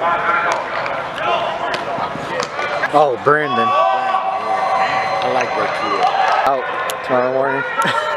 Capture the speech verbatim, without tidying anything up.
Oh, Brandon. I like that kid. Out tomorrow morning.